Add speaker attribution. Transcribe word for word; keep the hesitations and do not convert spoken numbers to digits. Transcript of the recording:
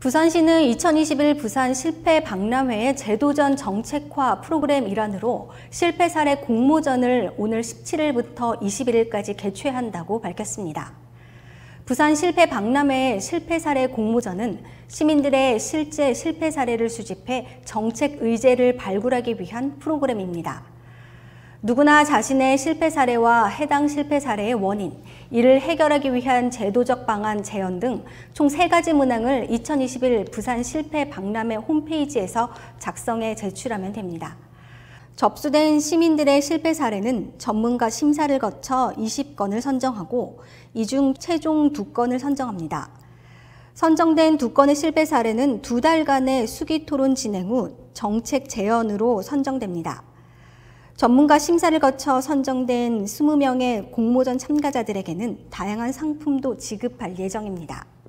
Speaker 1: 부산시는 이천이십일 부산 실패 박람회의 제도전 정책화 프로그램 일환으로 실패 사례 공모전을 오늘 십칠일부터 이십일일까지 개최한다고 밝혔습니다. 부산 실패 박람회의 실패 사례 공모전은 시민들의 실제 실패 사례를 수집해 정책 의제를 발굴하기 위한 프로그램입니다. 누구나 자신의 실패 사례와 해당 실패 사례의 원인, 이를 해결하기 위한 제도적 방안 제언 등 총 세 가지 문항을 이천이십일 부산 실패 박람회 홈페이지에서 작성해 제출하면 됩니다. 접수된 시민들의 실패 사례는 전문가 심사를 거쳐 이십 건을 선정하고 이 중 최종 두 건을 선정합니다. 선정된 두 건의 실패 사례는 두 달간의 수기 토론 진행 후 정책 제언으로 선정됩니다. 전문가 심사를 거쳐 선정된 이십 명의 공모전 참가자들에게는 다양한 상품도 지급할 예정입니다.